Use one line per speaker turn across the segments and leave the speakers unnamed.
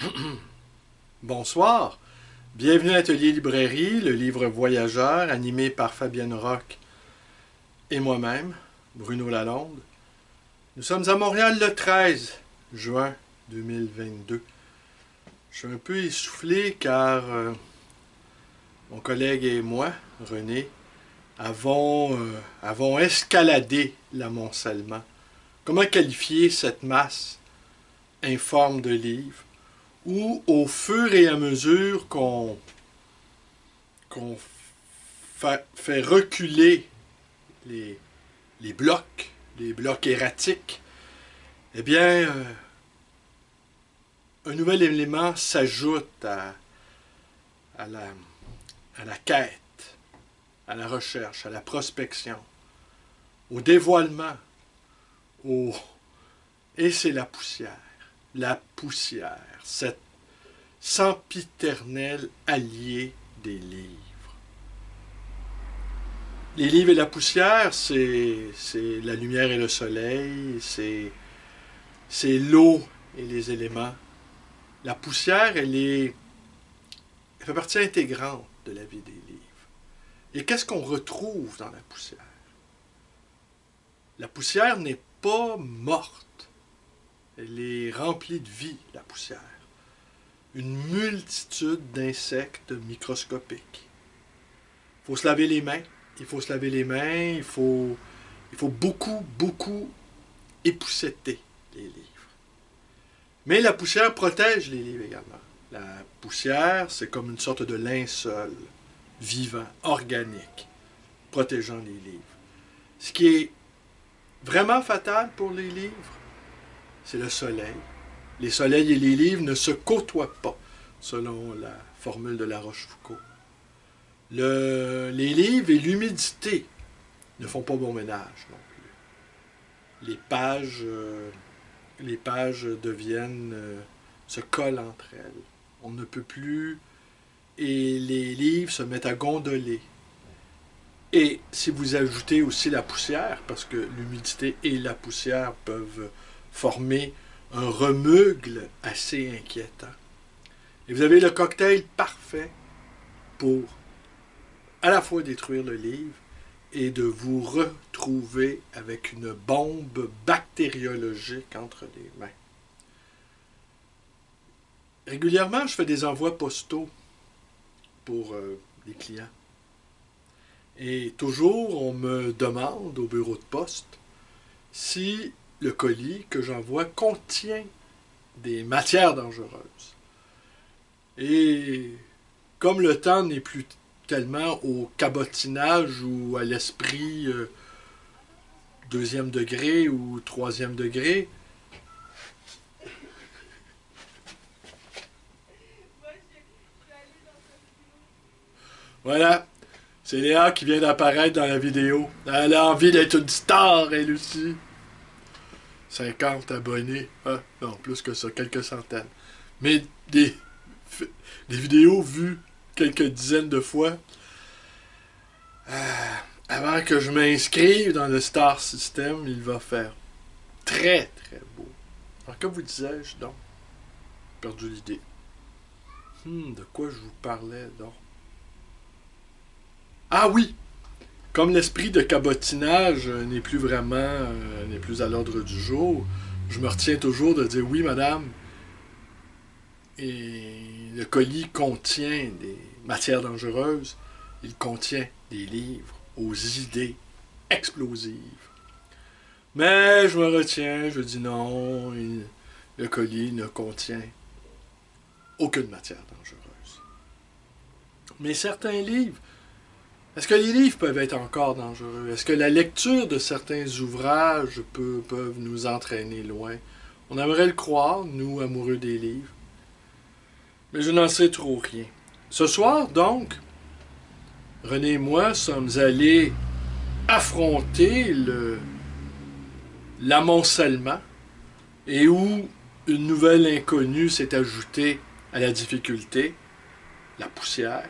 Bonsoir, bienvenue à Atelier Librairie, le livre voyageur animé par Fabienne Roch et moi-même, Bruno Lalonde. Nous sommes à Montréal le 13 juin 2022. Je suis un peu essoufflé car mon collègue et moi, René, avons escaladé l'amoncellement. Comment qualifier cette masse informe de livres où, au fur et à mesure qu'on fait reculer les, les blocs erratiques, eh bien, un nouvel élément s'ajoute à la quête, à la recherche, à la prospection, au dévoilement, et c'est la poussière. La poussière, cet sempiternel allié des livres. Les livres et la poussière, c'est la lumière et le soleil, c'est l'eau et les éléments. La poussière, elle fait partie intégrante de la vie des livres. Et qu'est-ce qu'on retrouve dans la poussière? La poussière n'est pas morte. Elle est remplie de vie, la poussière. Une multitude d'insectes microscopiques. Il faut se laver les mains. Il faut beaucoup épousseter les livres. Mais la poussière protège les livres également. La poussière, c'est comme une sorte de linceul vivant, organique, protégeant les livres. Ce qui est vraiment fatal pour les livres, c'est le soleil. Les soleils et les livres ne se côtoient pas, selon la formule de La Rochefoucauld. Les livres et l'humidité ne font pas bon ménage non plus. Les pages se collent entre elles. On ne peut plus, et les livres se mettent à gondoler. Et si vous ajoutez aussi la poussière, parce que l'humidité et la poussière peuvent former un remeugle assez inquiétant. Et vous avez le cocktail parfait pour à la fois détruire le livre et de vous retrouver avec une bombe bactériologique entre les mains. Régulièrement, je fais des envois postaux pour les clients. Et toujours, on me demande au bureau de poste si le colis que j'envoie contient des matières dangereuses. Et comme le temps n'est plus tellement au cabotinage ou à l'esprit deuxième degré ou troisième degré, voilà, c'est Léa qui vient d'apparaître dans la vidéo. Elle a envie d'être une star, elle aussi. 50 abonnés. Ah, non, plus que ça, quelques centaines. Mais des vidéos vues quelques dizaines de fois. Avant que je m'inscrive dans le Star System, il va faire très très beau. Alors que vous disais-je donc? Perdu l'idée. De quoi je vous parlais donc? Ah oui! Comme l'esprit de cabotinage n'est plus vraiment, n'est plus à l'ordre du jour, je me retiens toujours de dire oui, madame. Et le colis contient des matières dangereuses. Il contient des livres aux idées explosives. Mais je me retiens, je dis non, le colis ne contient aucune matière dangereuse. Mais certains livres, est-ce que les livres peuvent être encore dangereux? Est-ce que la lecture de certains ouvrages peuvent nous entraîner loin? On aimerait le croire, nous, amoureux des livres. Mais je n'en sais trop rien. Ce soir, donc, René et moi sommes allés affronter l'amoncellement et où une nouvelle inconnue s'est ajoutée à la difficulté, la poussière.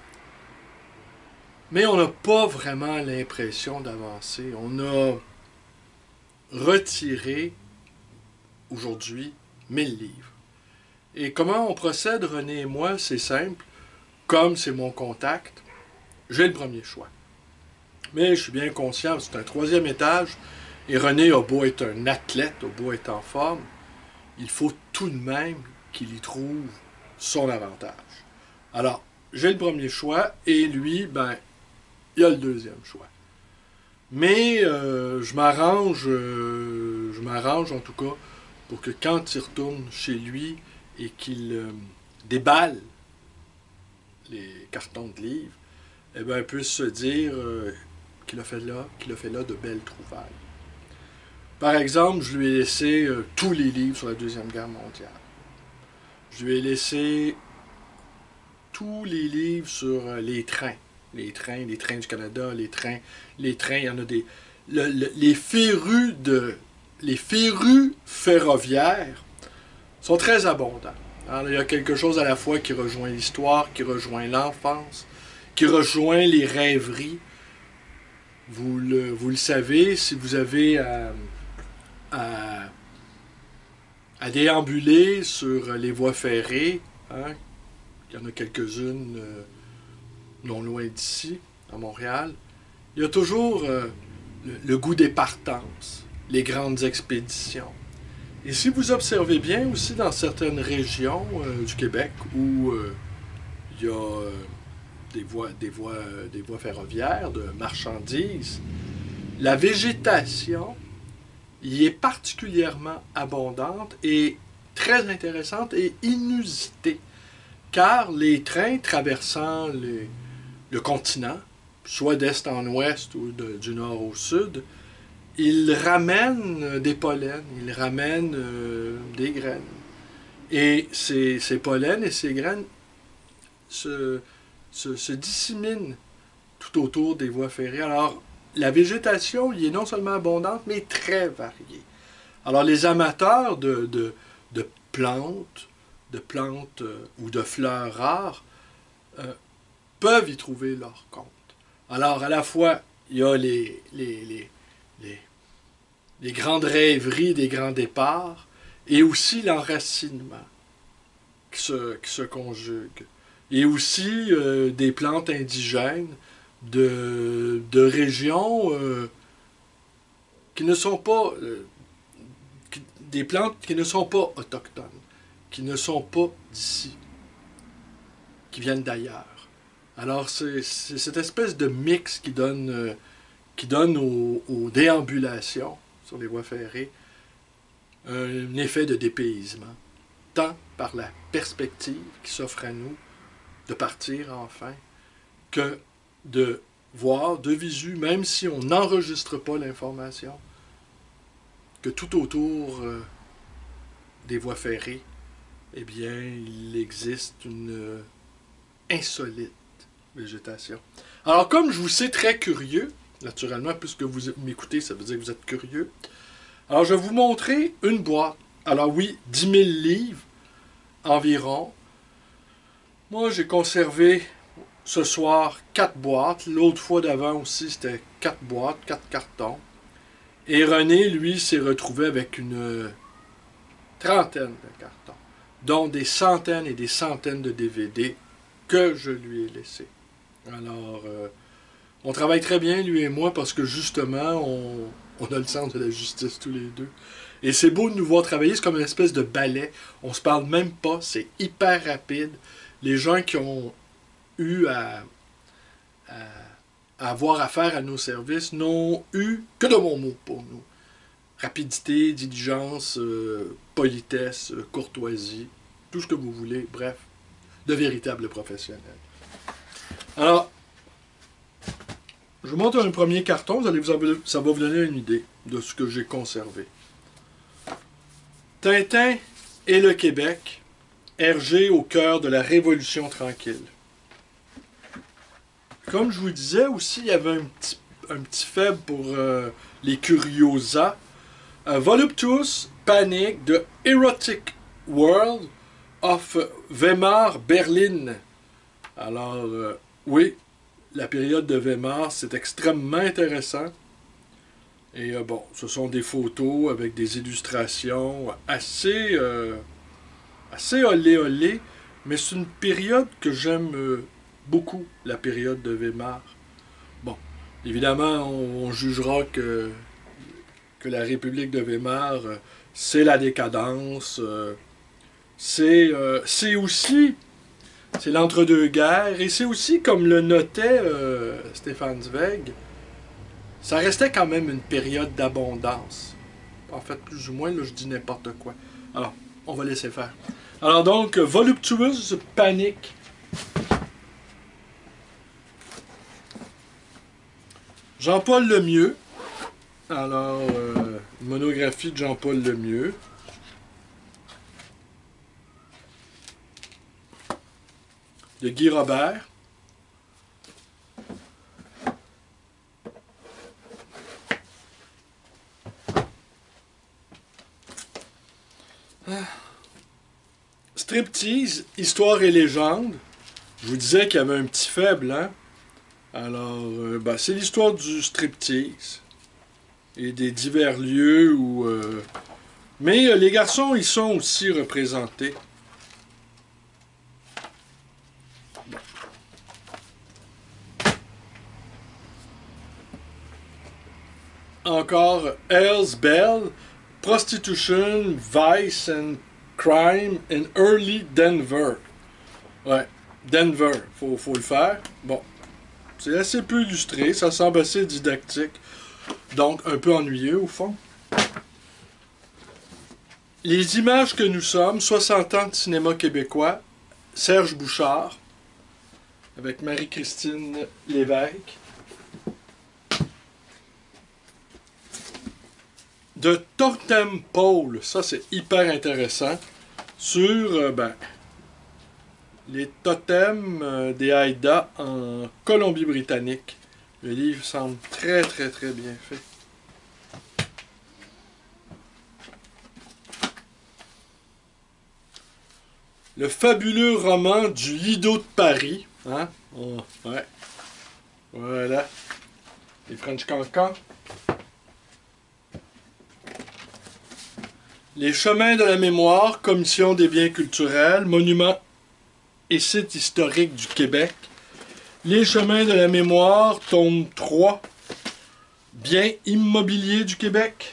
Mais on n'a pas vraiment l'impression d'avancer. On a retiré aujourd'hui 1000 livres. Et comment on procède, René et moi, c'est simple. Comme c'est mon contact, j'ai le premier choix. Mais je suis bien conscient, c'est un troisième étage, et René a beau être un athlète, a beau être en forme, il faut tout de même qu'il y trouve son avantage. Alors, j'ai le premier choix, et lui, ben, il a le deuxième choix. Mais je m'arrange en tout cas, pour que quand il retourne chez lui et qu'il déballe les cartons de livres, eh bien, puisse se dire qu'il a fait là de belles trouvailles. Par exemple, je lui ai laissé tous les livres sur la Deuxième Guerre mondiale. Je lui ai laissé tous les livres sur les trains. Les trains du Canada, les trains, il y en a des... les férus ferroviaires sont très abondants. Alors, il y a quelque chose à la fois qui rejoint l'histoire, qui rejoint l'enfance, qui rejoint les rêveries. Vous le savez, si vous avez à déambuler sur les voies ferrées, hein, il y en a quelques-unes non loin d'ici, à Montréal, il y a toujours le goût des partances, les grandes expéditions. Et si vous observez bien aussi dans certaines régions du Québec où il y a des voies ferroviaires de marchandises, la végétation y est particulièrement abondante et très intéressante et inusitée, car les trains traversant le continent, soit d'est en ouest ou du nord au sud, ils ramènent des pollens, ils ramènent des graines. Et ces pollens et ces graines se disséminent tout autour des voies ferrées. Alors, la végétation y est non seulement abondante, mais très variée. Alors, les amateurs de plantes, ou de fleurs rares, peuvent y trouver leur compte. Alors, à la fois, il y a les grandes rêveries des grands départs, et aussi l'enracinement qui se conjugue. Et aussi des plantes indigènes de régions qui ne sont pas... des plantes qui ne sont pas autochtones, qui ne sont pas d'ici, qui viennent d'ailleurs. Alors, c'est cette espèce de mix qui donne aux déambulations sur les voies ferrées un effet de dépaysement, tant par la perspective qui s'offre à nous de partir enfin, que de voir de visu, même si on n'enregistre pas l'information, que tout autour des voies ferrées, eh bien, il existe une insolite végétation. Alors, comme je vous sais très curieux, naturellement, puisque vous m'écoutez, ça veut dire que vous êtes curieux, alors je vais vous montrer une boîte. Alors oui, 10 000 livres environ. Moi, j'ai conservé ce soir 4 boîtes. L'autre fois d'avant aussi, c'était 4 boîtes, 4 cartons. Et René, lui, s'est retrouvé avec une trentaine de cartons, dont des centaines et des centaines de DVD que je lui ai laissés. Alors, on travaille très bien, lui et moi, parce que justement, on a le sens de la justice tous les deux. Et c'est beau de nous voir travailler, c'est comme une espèce de ballet. On se parle même pas, c'est hyper rapide. Les gens qui ont eu à avoir affaire à nos services n'ont eu que de bons mots pour nous. Rapidité, diligence, politesse, courtoisie, tout ce que vous voulez, bref, de véritables professionnels. Alors, je vous montre un premier carton, ça va vous donner une idée de ce que j'ai conservé. Tintin et le Québec, Hergé au cœur de la Révolution tranquille. Comme je vous disais aussi, il y avait un petit faible pour les curiosas. Voluptuous Panic, The Erotic World of Weimar Berlin. Alors, oui, la période de Weimar, c'est extrêmement intéressant. Et bon, ce sont des photos avec des illustrations assez assez olé olé, mais c'est une période que j'aime beaucoup, la période de Weimar. Bon, évidemment, on jugera que la République de Weimar, c'est la décadence, c'est aussi, c'est l'entre-deux-guerres, et c'est aussi, comme le notait Stefan Zweig, ça restait quand même une période d'abondance. En fait, plus ou moins, là, je dis n'importe quoi. Alors, on va laisser faire. Alors donc, Voluptueuse Panic. Jean-Paul Lemieux. Alors, une monographie de Jean-Paul Lemieux. De Guy Robert. Striptease, Histoire et légende. Je vous disais qu'il y avait un petit faible, hein? Alors, c'est l'histoire du striptease et des divers lieux où... Mais les garçons, ils sont aussi représentés. Bon. Encore, Hell's Bell, Prostitution, Vice and Crime in Early Denver. Ouais, Denver, faut le faire. Bon, c'est assez peu illustré, ça semble assez didactique. Donc, un peu ennuyeux, au fond. Les images que nous sommes, 60 ans de cinéma québécois, Serge Bouchard, avec Marie-Christine Lévesque. De Totem Pole, ça c'est hyper intéressant, sur les totems des Haïdas en Colombie-Britannique. Le livre semble très très très bien fait. Le fabuleux roman du Lido de Paris. Hein? Oh, ouais. Voilà. Les French Cancans. Les chemins de la mémoire, Commission des biens culturels, monuments et sites historiques du Québec. Les chemins de la mémoire, tome 3, biens immobiliers du Québec.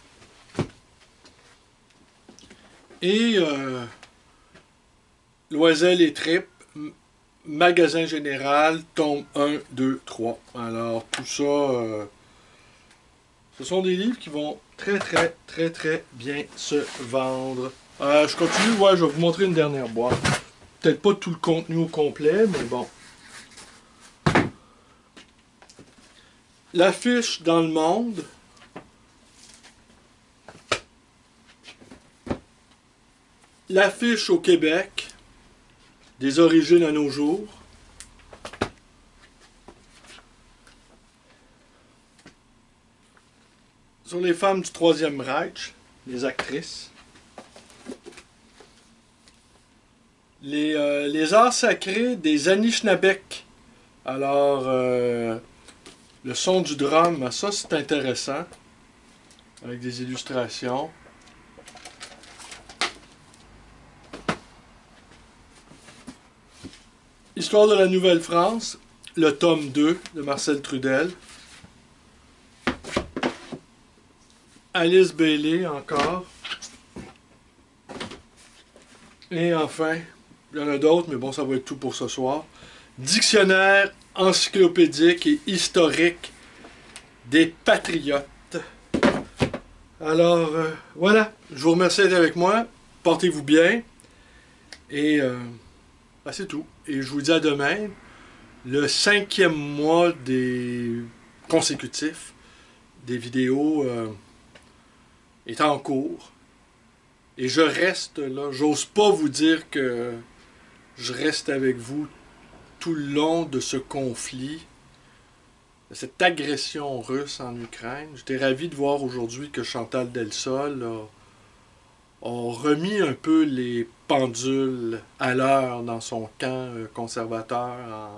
Et Loisel et Tripes, magasin général, tome 1, 2, 3. Alors, tout ça, ce sont des livres qui vont très, très, très, très bien se vendre. Je continue, ouais, je vais vous montrer une dernière boîte. Peut-être pas tout le contenu au complet, mais bon. L'affiche dans le monde. L'affiche au Québec. Des origines à nos jours. Sur les femmes du Troisième Reich, les actrices. Les arts sacrés des Anishinabek. Alors, le son du drum, ça c'est intéressant. Avec des illustrations. Histoire de la Nouvelle-France, le tome 2 de Marcel Trudel. Alice Bailey encore. Et enfin, il y en a d'autres, mais bon, ça va être tout pour ce soir. Dictionnaire encyclopédique et historique des patriotes. Alors, voilà. Je vous remercie d'être avec moi. Portez-vous bien. Et c'est tout. Et je vous dis à demain. Le 5e mois des consécutifs des vidéos est en cours. Et je reste là. J'ose pas vous dire que je reste avec vous tout le long de ce conflit, de cette agression russe en Ukraine. J'étais ravi de voir aujourd'hui que Chantal Delsol a remis un peu les pendules à l'heure dans son camp conservateur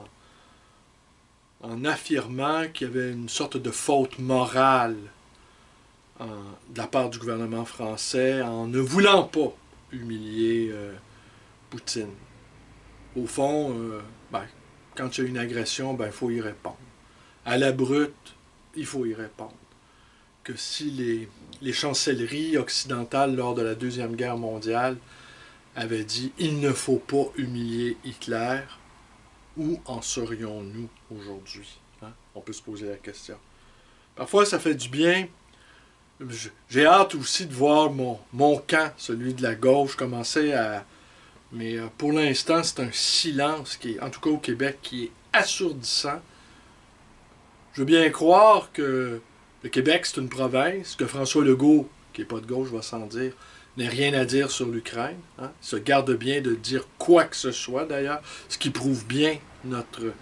en affirmant qu'il y avait une sorte de faute morale de la part du gouvernement français en ne voulant pas humilier Poutine. Au fond, quand il y a une agression, il faut y répondre. À la brute, il faut y répondre. Que si les chancelleries occidentales lors de la Deuxième Guerre mondiale avaient dit « il ne faut pas humilier Hitler », où en serions-nous aujourd'hui? Hein? On peut se poser la question. Parfois, ça fait du bien. J'ai hâte aussi de voir mon camp, celui de la gauche, commencer à... Mais pour l'instant, c'est un silence, qui est, en tout cas au Québec, qui est assourdissant. Je veux bien croire que le Québec, c'est une province, que François Legault, qui n'est pas de gauche, va sans dire, n'a rien à dire sur l'Ukraine. Hein? Il se garde bien de dire quoi que ce soit, d'ailleurs, ce qui prouve bien notre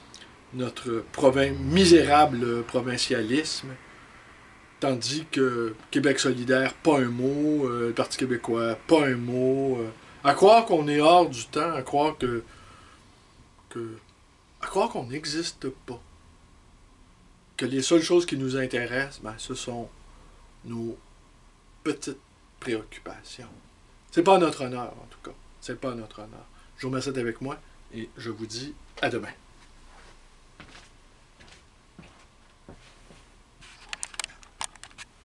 misérable provincialisme. Tandis que Québec solidaire, pas un mot, le Parti québécois, pas un mot. À croire qu'on est hors du temps, à croire à croire qu'on n'existe pas. Que les seules choses qui nous intéressent, ce sont nos petites préoccupations. C'est pas à notre honneur, en tout cas. C'est pas à notre honneur. Je vous remercie d'être avec moi et je vous dis à demain.